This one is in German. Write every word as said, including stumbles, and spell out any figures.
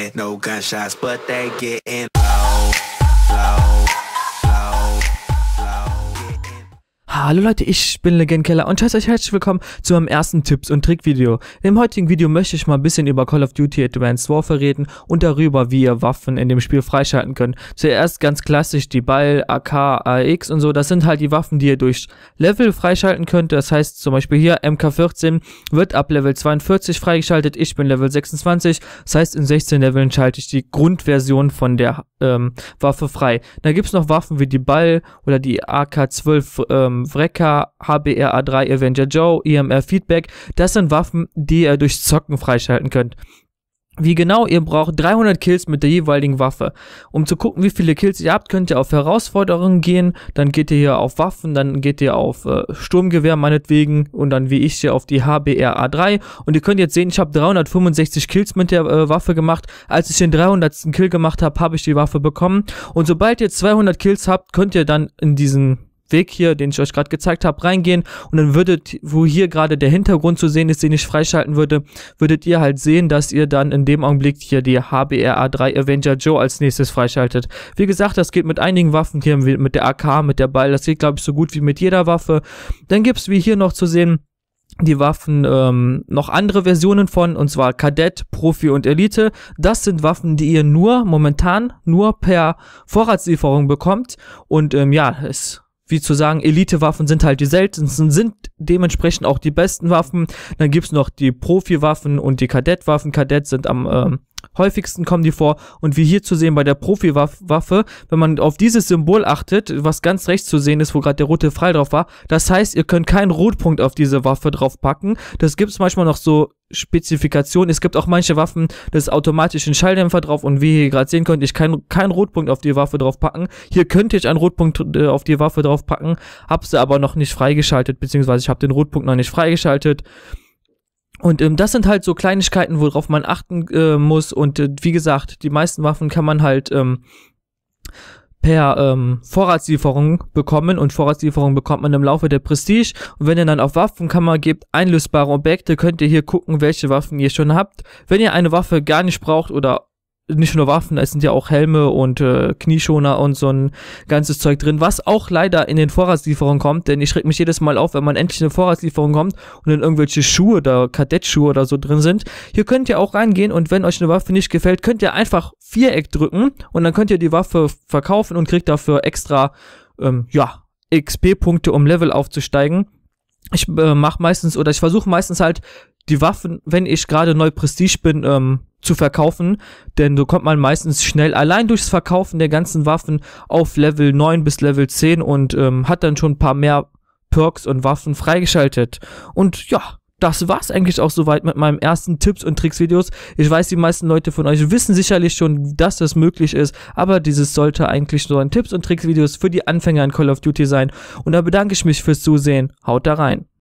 hear no gunshots, but they getting low, low, low, low, getting. Hallo Leute, ich bin Legendkeller und heiße euch herzlich willkommen zu meinem ersten Tipps- und Trick-Video. Im heutigen Video möchte ich mal ein bisschen über Call of Duty Advanced Warfare reden und darüber, wie ihr Waffen in dem Spiel freischalten könnt. Zuerst ganz klassisch die Ball, A K, A X und so, das sind halt die Waffen, die ihr durch Level freischalten könnt. Das heißt zum Beispiel hier M K vierzehn wird ab Level zweiundvierzig freigeschaltet, ich bin Level sechsundzwanzig, das heißt in sechzehn Leveln schalte ich die Grundversion von der ähm, Waffe frei. Da gibt es noch Waffen wie die Ball oder die A K zwölf ähm, Wrecker, H B R A drei Avenger Joe, E M R Feedback. Das sind Waffen, die ihr durch Zocken freischalten könnt. Wie genau? Ihr braucht dreihundert Kills mit der jeweiligen Waffe. Um zu gucken, wie viele Kills ihr habt, könnt ihr auf Herausforderungen gehen, dann geht ihr hier auf Waffen, dann geht ihr auf äh, Sturmgewehr meinetwegen und dann wie ich hier auf die H B R A drei und ihr könnt jetzt sehen, ich habe dreihundertfünfundsechzig Kills mit der äh, Waffe gemacht. Als ich den dreihundertsten Kill gemacht habe, habe ich die Waffe bekommen und sobald ihr zweihundert Kills habt, könnt ihr dann in diesen Weg hier, den ich euch gerade gezeigt habe, reingehen und dann würdet, wo hier gerade der Hintergrund zu sehen ist, den ich freischalten würde, würdet ihr halt sehen, dass ihr dann in dem Augenblick hier die H B R A drei Avenger Joe als nächstes freischaltet. Wie gesagt, das geht mit einigen Waffen, hier mit der A K, mit der Ball, das geht glaube ich so gut wie mit jeder Waffe. Dann gibt es wie hier noch zu sehen, die Waffen, ähm, noch andere Versionen von, und zwar Kadett, Profi und Elite. Das sind Waffen, die ihr nur, momentan, nur per Vorratslieferung bekommt und ähm, ja, es wie zu sagen, Elite-Waffen sind halt die seltensten, sind dementsprechend auch die besten Waffen. Dann gibt's noch die Profi-Waffen und die Kadett-Waffen. Kadett sind am ähm, häufigsten, kommen die vor. Und wie hier zu sehen bei der Profi-Waffe, wenn man auf dieses Symbol achtet, was ganz rechts zu sehen ist, wo gerade der rote Pfeil drauf war, das heißt, ihr könnt keinen Rotpunkt auf diese Waffe drauf packen. Das gibt's manchmal noch so Spezifikationen. Es gibt auch manche Waffen, das ist automatisch ein Schalldämpfer drauf und wie ihr gerade sehen könnt, ich kann keinen Rotpunkt auf die Waffe drauf packen. Hier könnte ich einen Rotpunkt äh, auf die Waffe drauf packen, habe sie aber noch nicht freigeschaltet, beziehungsweise ich habe den Rotpunkt noch nicht freigeschaltet. Und ähm, das sind halt so Kleinigkeiten, worauf man achten äh, muss und äh, wie gesagt, die meisten Waffen kann man halt ähm, per ähm, Vorratslieferung bekommen und Vorratslieferung bekommt man im Laufe der Prestige und wenn ihr dann auf Waffenkammer gebt, einlösbare Objekte, könnt ihr hier gucken, welche Waffen ihr schon habt. Wenn ihr eine Waffe gar nicht braucht oder nicht nur Waffen, es sind ja auch Helme und äh, Knieschoner und so ein ganzes Zeug drin, was auch leider in den Vorratslieferungen kommt, denn ich schrecke mich jedes Mal auf, wenn man endlich eine Vorratslieferung kommt und dann irgendwelche Schuhe oder Kadettschuhe oder so drin sind. Hier könnt ihr auch reingehen und wenn euch eine Waffe nicht gefällt, könnt ihr einfach Viereck drücken und dann könnt ihr die Waffe verkaufen und kriegt dafür extra, ähm, ja, X P-Punkte, um Level aufzusteigen. Ich äh, mache meistens, oder ich versuche meistens halt, die Waffen, wenn ich gerade neu Prestige bin, ähm, zu verkaufen, denn so kommt man meistens schnell allein durchs Verkaufen der ganzen Waffen auf Level neun bis Level zehn und ähm, hat dann schon ein paar mehr Perks und Waffen freigeschaltet. Und ja, das war's eigentlich auch soweit mit meinem ersten Tipps- und Tricks-Videos. Ich weiß, die meisten Leute von euch wissen sicherlich schon, dass das möglich ist, aber dieses sollte eigentlich so ein Tipps- und Tricks-Videos für die Anfänger in Call of Duty sein. Und da bedanke ich mich fürs Zusehen. Haut da rein!